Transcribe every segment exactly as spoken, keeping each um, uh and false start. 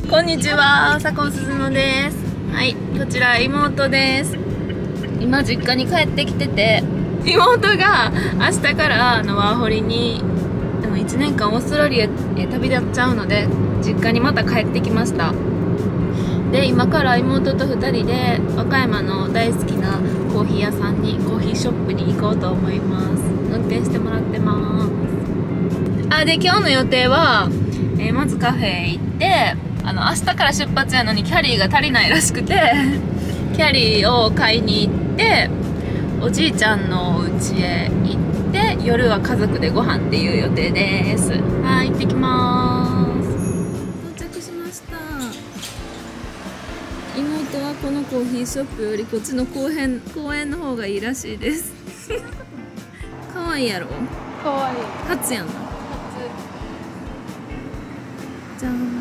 こんにちは、佐藤すずのです。はい、こちら妹です。今実家に帰ってきてて、妹が明日からあのワーホリにでもいちねんかんオーストラリアへ旅立っちゃうので、実家にまた帰ってきました。で、今から妹とふたりで和歌山の大好きなコーヒー屋さんにコーヒーショップに行こうと思います。運転してもらってます。あ、で今日の予定は、えー、まずカフェへ行って、あの明日から出発やのにキャリーが足りないらしくてキャリーを買いに行っておじいちゃんのお家へ行って夜は家族でご飯っていう予定です。はい、行ってきまーす。到着しました。妹はこのコーヒーショップよりこっちの公園公園の方がいいらしいですかわいいやろ。 かわいい。 初やんな。じゃん。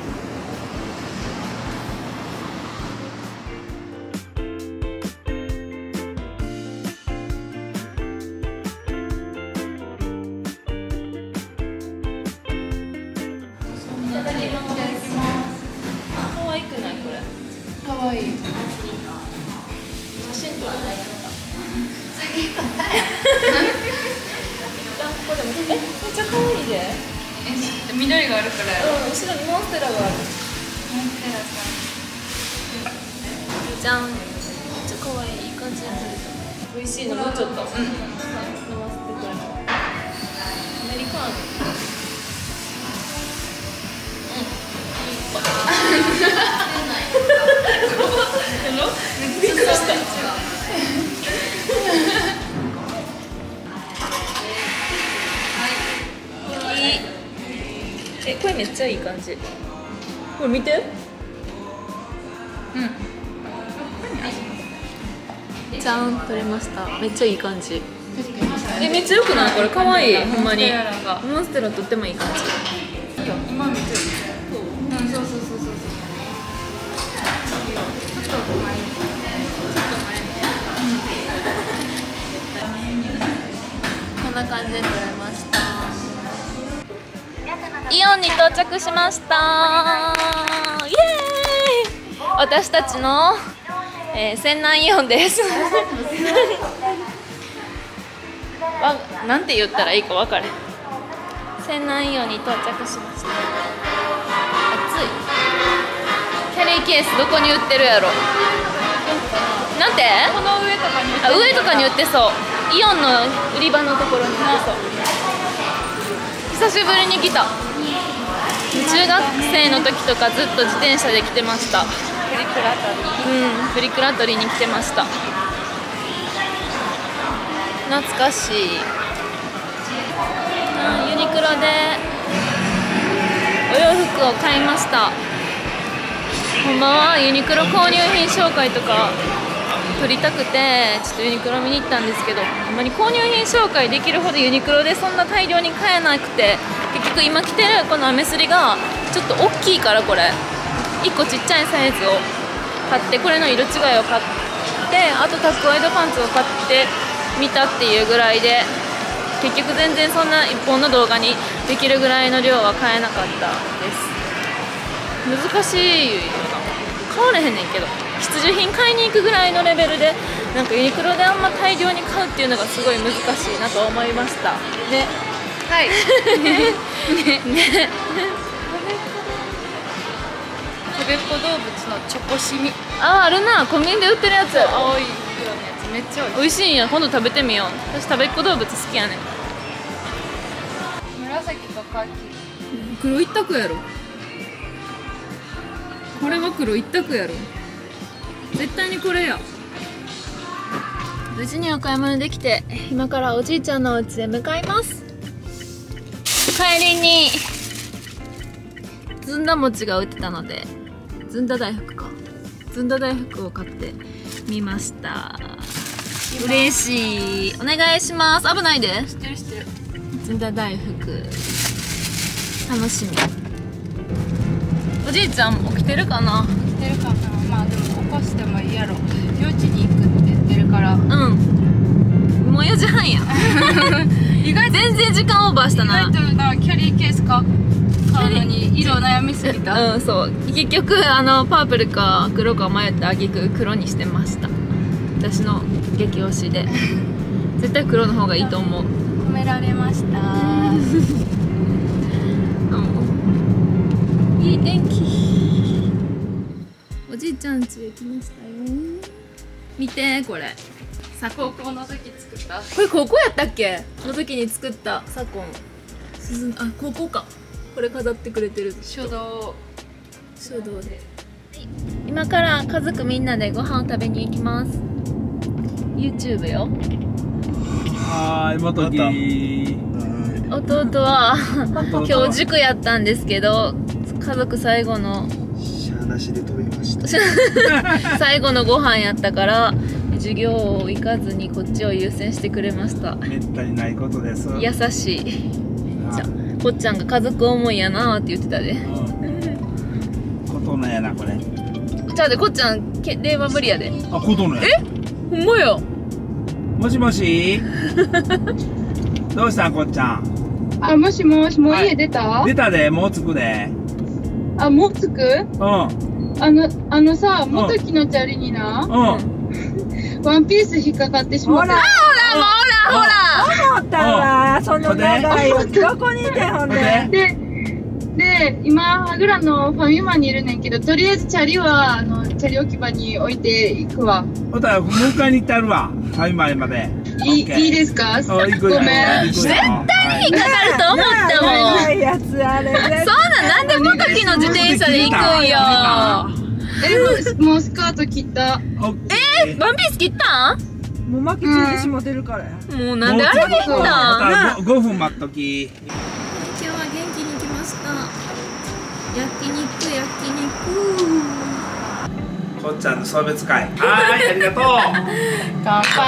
可愛くないこれ？ かわいい。 写真撮らない。え、めっちゃ可愛いで。 え、緑があるからやろ。 うん、後ろにモンステラがある。 モンステラさじゃん。めっちゃ可愛い、いい感じで撮れた。美味しいのもうちょっと。うん。飲ませてくれる。アメリカーノ。びっくりした。いい。え、これめっちゃいい感じ。これ見て。うん。ちゃん、撮れました。めっちゃいい感じ。え、めっちゃ良くない？これ可愛い。ほんまに。モンステラとってもいい感じ。いいよ。今めっちゃいい。 うん、そうそうそうそうそう。ちょっと前に。 こんな感じで撮れました。イオンに到着しました。イエーイ。私たちの、えー、泉南イオンですわ、なんて言ったらいいか分かれ。泉南イオンに到着しました。暑い。キャリーケースどこに売ってるやろ。なんて？ この上とかに売ってあ、上とかに売ってそう。イオンの売り場のところに売ってそう。久しぶりに来た。中学生の時とかずっと自転車で来てました。 プリクラ取り。 うん、プリクラ取りに来てました。懐かしい。うん、ユニクロでお洋服を買いました。ほんまはユニクロ購入品紹介とか撮りたくてちょっとユニクロ見に行ったんですけど、ほんまに購入品紹介できるほどユニクロでそんな大量に買えなくて、結局今着てるこのアメスリがちょっと大きいから、これいっこちっちゃいサイズを買って、これの色違いを買って、あとタックワイドパンツを買ってみたっていうぐらいで、結局全然そんないっぽんの動画にできるぐらいの量は買えなかったです。難しいよな。買われへんねんけど、必需品買いに行くぐらいのレベルでなんかユニクロであんま大量に買うっていうのがすごい難しいなと思いましたね。 はい。 ねね。 食べっ子動物のチョコシミ。 あ、あるな、コンビニで売ってるやつ。 青い色のやつめっちゃ美味しいんや。今度食べてみよう。私食べっ子動物好きやねん。 紫とカキ。 黒一択やろ。これは黒一択やろ。絶対にこれや。無事にお買い物できて、今からおじいちゃんのお家へ向かいます。帰りにずんだ餅が売ってたので、ずんだ大福かずんだ大福を買ってみました。嬉しい。お願いします。危ないで。 知ってる知ってる。 ずんだ大福楽しみ。おじいちゃん起きてるかな。 知ってるかな。まあでも起こしてもいいやろ。幼稚に行くって言ってるから。 うん、もうよじはんや。 意外と全然時間オーバーしたな。 意外となキャリーケースか買うのに色悩みすぎた。 うん、そう結局あのパープルか黒か迷ってあげく黒にしてました。私の激推しで絶対黒の方がいいと思う。 褒められました。 いい天気。おじいちゃん家へ来ましたよ。見てこれ。さ高校の時作った。 これ高校やったっけの時に作った左近。鈴あ高校か。これ飾ってくれてる。 書道。 書道で。今から家族みんなでご飯を食べに行きます。YouTube よ。 はーい、元木。 弟は今日塾やったんですけど、家族最後のしゃーなしで飛びました。 最後のご飯やったから授業を行かずにこっちを優先してくれました。 めったにないことです。 優しい。じゃこっちゃんが家族思いやなーって言ってたで。 ことのやなこれ。 じゃあでこっちゃんけ電話無理やで。 あ、ことのや。 えほんまや。 もしもし。どうしたんこっちゃん。 あ、もしもし、もう家出た、 出たで、もう着くで。 あ、もう着くうん。 あの、あのさ、元木のチャリにな、 うん。 ワンピース引っかかってしまった。 ほらほらほら思ったわ、その長いよ。どこにいてほんで。 で、で、今、はぐらのファミマにいるねんけど、とりあえずチャリは、あの、チャリ置き場に置いていくわ。 ほたら、迎えに行ってあるわ。はい、前まで。 いい、いいですか？ ごめん。 ごめん。 絶対に引っかかると思ったもん。 長いやつあれ。 そんなんなんで元木の自転車で行くんよ。 え、もう、もうスカート切った。 えー、ワンピース切ったん？ もう巻きついてしもてるからや。 もうなんであれで行ったん？ ごふん待っとき。 今日は元気に来ました。焼肉焼肉。 こっちゃんの送別会。はーい、ありがとう。 乾杯。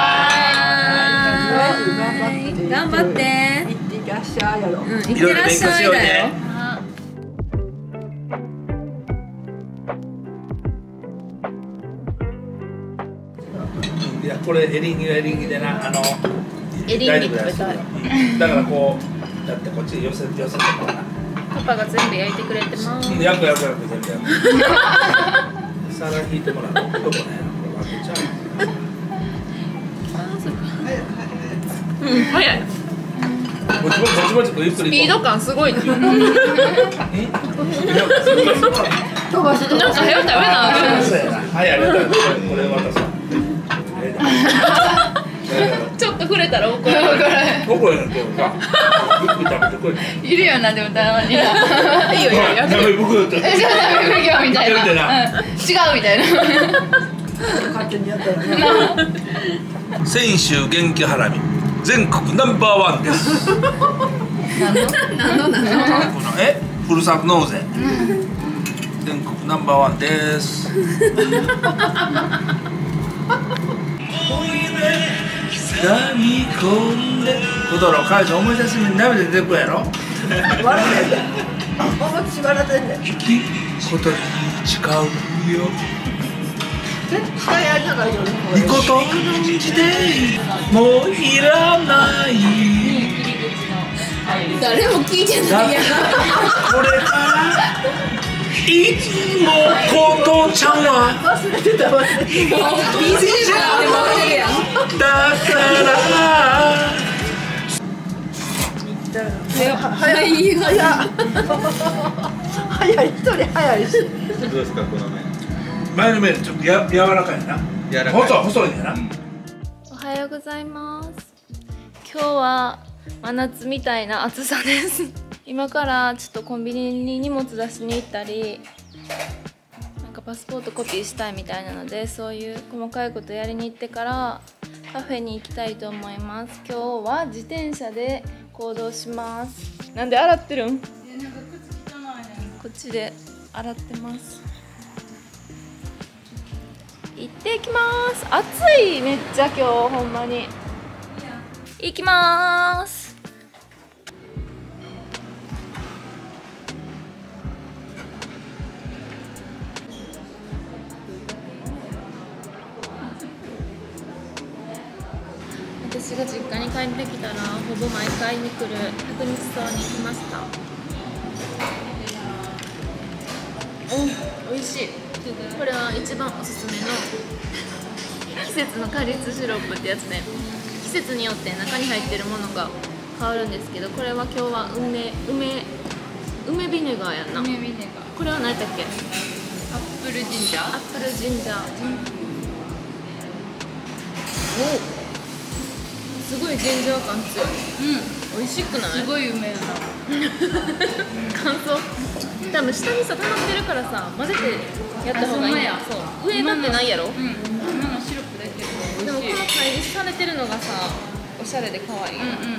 頑張って。 行ってらっしゃいやろ。 うん、行ってらっしゃいだよ。 いや、これエリンギはエリンギでな、あの。 エリンギ食べたい。 だから、こう、だって、こっち寄せ、寄せてもらうな。 パパが全部焼いてくれてます。 うん、焼く焼く焼く、全部焼く。皿引いてもらう。どこね、これ開けちゃう。 うん、早い。 ぼちぼちぼちぼちゆっくり。 スピード感すごいな。 え？ 飛ばしてなんか早く食べな。 はい、ありがとう。これ渡す。 ちょっと触れたら怒られる。 どこへんけどさ。ゆっくり食べてこい。 いるよな、でもたまにな。いいよいいよ。 やべえ、僕だって。 え、じゃあダメよみたいな。うん、違うみたいな。 勝手にやったらね。 泉州元気ハラミ全国ナンバーワンです。 何の何のこのえふるさと納税。全国ナンバーワンです。刻み込んで。小太郎、彼女思い出しに涙出てくるやろ。 笑ってんねん。思いし笑ってんねん。 生きことに誓うよ。 絶対やりたかったよね。 いいこと信じてもういらない。 誰も聞いてないやん。 これからいつもことちゃんは忘れてた忘れてた。 ビージーエムで回れるやん。 だから早い早い早い一人早いし。 どうですかこの麺。 前の麺ちょっとや柔らかいな。 柔らかい。 細い細いんやな。 おはようございます。今日は真夏みたいな暑さです。今からちょっとコンビニに荷物出しに行ったり、なんかパスポートコピーしたいみたいなので、そういう細かいことやりに行ってからカフェに行きたいと思います。今日は自転車で行動します。なんで洗ってるん？こっちで洗ってます。行ってきます。暑い、めっちゃ今日ほんまに。行きます。私が実家に帰ってきたらほぼ毎回に来る角日荘に来ました。お、美味しい。これは一番おすすめの季節の果実シロップってやつで、季節によって中に入ってるものが変わるんですけど、これは今日は梅梅梅ビネガーやんな。 梅ビネガー。 これは何だっけ？ アップルジンジャー。 アップルジンジャー。お、すごいジンジャー感強い。 うん。 美味しくない？ すごい梅やな。 乾燥。多分下にさ溜まってるからさ、混ぜてやった方がいいんや。そう。上だってないやろ？ うん。今のシロップだけど美でもこの味しい。 開示されてるのがさ、おしゃれで可愛い。 うんうんうんうん。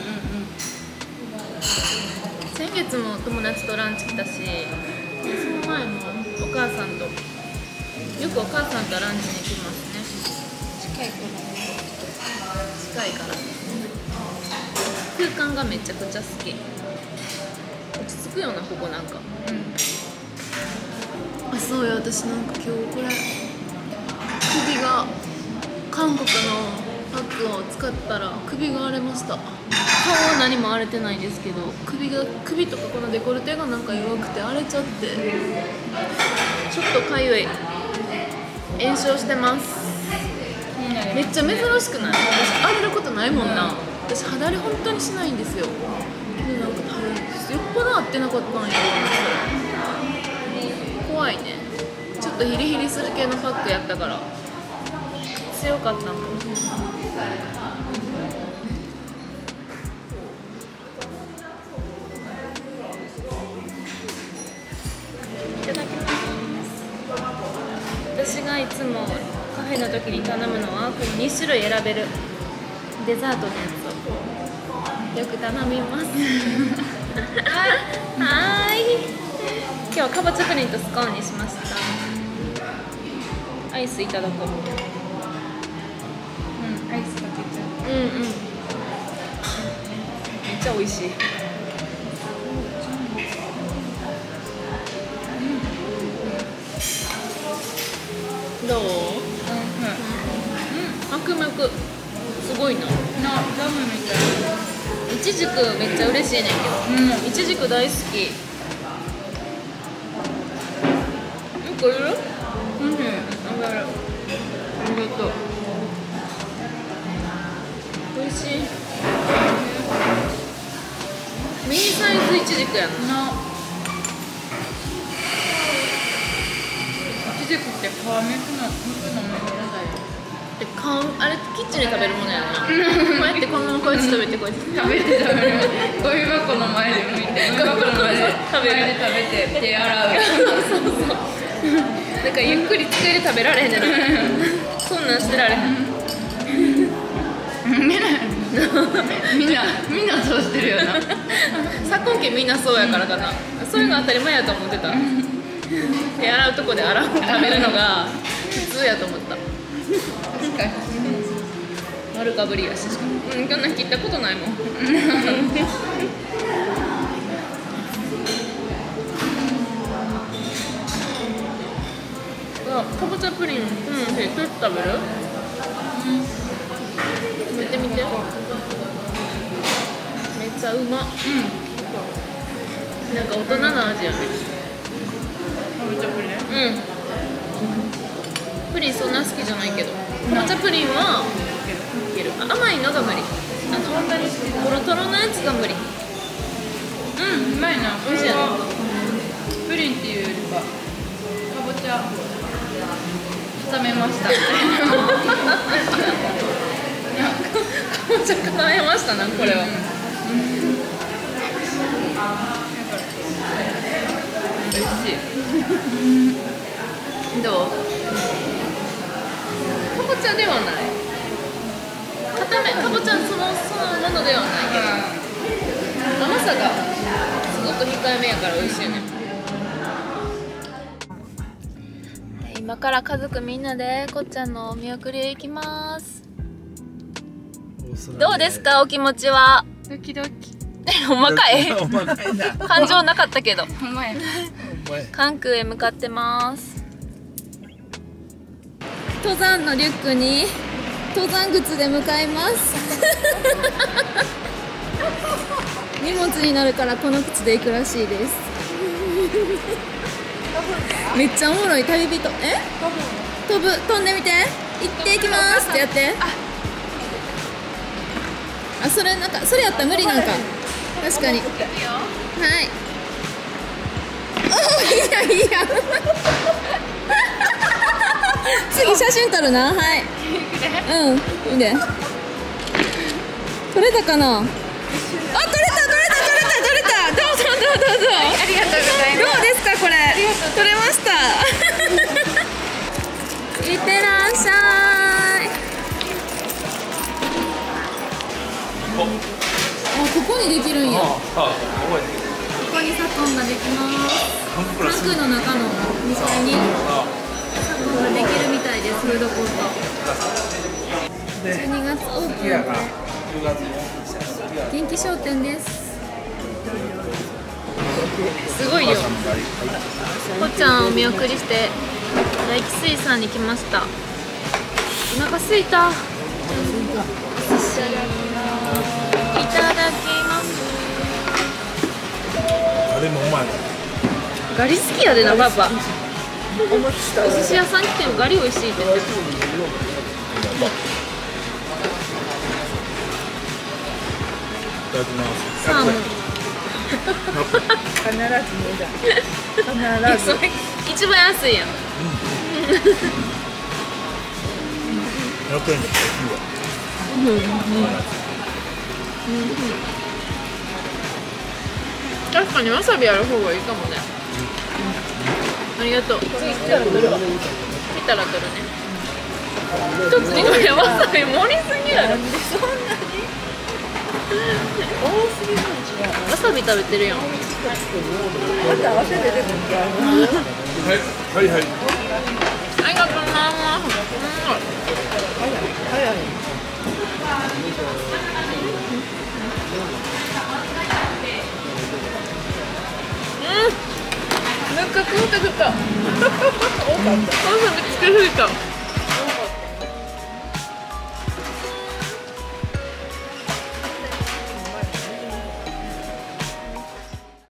先月も友達とランチ来たし、その前もお母さんとよくお母さんとランチに来ますね。 近いから。 近いから空間がめちゃくちゃ好き。落ち着くよな、ここなんか。あ、そうや、私なんか今日これ首が韓国のパックを使ったら首が荒れました。顔は何も荒れてないんですけど、首が首とかこのデコルテがなんか弱くて荒れちゃって、ちょっとかゆい。炎症してます。めっちゃ珍しくない？私荒れることないもんな。私肌荒れ本当にしないんですよ。でなんか多分よっぽど合ってなかったんやろうな、それ。怖いね。ちょっとヒリヒリする系のパックやったから強かったの。いただきます。私がいつもカフェの時に頼むのはこのに種類選べるデザートのやつをよく頼みます。はーい。今日はかぼちゃプリンとスコーンにしました。アイスいただこう。 うん。アイスかけちゃう。 うんうん。めっちゃ美味しい。どう？あくむくすごいな。 な、ラムみたい。 いちじくめっちゃ嬉しいねんけど。うん。いちじく大好き。なんかいる？ うん。 あがる。ありがとう。美味しい。ミニサイズいちじくやんな。 な。いちじくって皮むくの、むくのめっちゃだよ。 でかんあれキッチンで食べるものやな。こうやってこのままこうやって食べてこうやって食べて食べる。ゴミ箱の前で向いて、ゴミ箱の前で食べる。 前で食べて手洗う。 そうそう。なんかゆっくり机で食べられへんねん。そんなんしてられへん。 みんなみんなみんなそうしてるよな。 昨今期みんなそうやからかな。そういうの当たり前やと思ってた。手洗うとこで洗う食べるのが普通やと思った。 確かに。 丸かぶりやし、しかもうん、こんなん切ったことないもん。あ、かぼちゃプリン、うん、どうやって食べる？食べてみて。めっちゃうま。うん。なんか大人の味やね。 かぼちゃプリン。 うん。プリンそんな好きじゃないけど、かぼちゃプリンはいける。あ、甘いのが無理。あのトロトロのやつが無理。 うん、うまいな。 美味しいやろ。 プリンっていうよりか、かぼちゃ固めました。 かぼちゃ固めましたな、これは。 美味しい。 どう？かぼちゃではない。固め、かぼちゃそのそのものではないけど、甘さがすごく控えめやから美味しいね。今から家族みんなでこっちゃんのお見送りへ行きます。どうですか、お気持ちは？ ドキドキ。 ほんまかい？ お前かいな。 感情なかったけど。 ほんまや。 お前関空へ向かってます。登山のリュックに登山靴で向かいます荷物になるからこの靴で行くらしいですめっちゃおもろい旅人。え飛ぶ飛んでみて。行ってきますってやって。あ、それなんかそれやったら無理なんか。確かに。はい。おいいやいいや次写真撮るな。はい。うんいいね。撮れたかな。あ、撮れた撮れた撮れた撮れた。どうぞどうぞどうぞ。 ありがとうございます。 どうですかこれ。撮れましたいってらっしゃい。あ、ここにできるんや。ここにサコンができます。タンクの中のにかいにサコンができるみたいです。フードコート。じゅうにがつオープンで元気商店です。すごいよ。こっちゃんをお見送りして大気水産に来ました。お腹すいた。いただきます。 あれもうまい。 ガリ好きやでなパパ。お寿司屋さん来てもガリ美味しいって言ってる。 いただきます。 サーモン。 必ずねだ。必ず。 それ一番安いやん。 やっぱりね、 確かにわさびある方がいいかもね。ありがとう。次来たら取るわ。来たら取るね。一つにこれわさび盛りすぎやろ。 なんでそんなに多すぎるん違う。 わさび食べてるやん。 また合わせて出てくるんだ。 はいはいはい。 ありがとうございます。 早い。 なんか食うた食った。わさびつけすぎた。